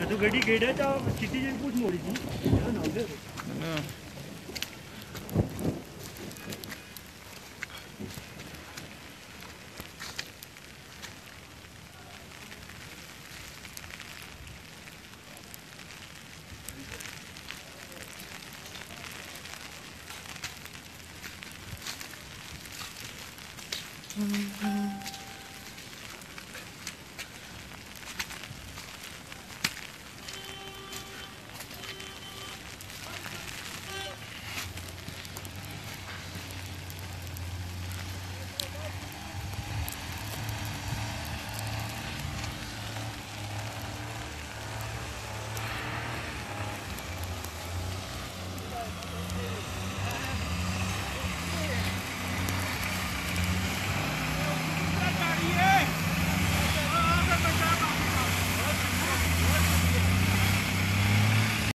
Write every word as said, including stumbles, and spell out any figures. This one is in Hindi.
तो गड्डी गेड़ा चाहो चिट्टी जी पूछ मोड़ी थी ना ना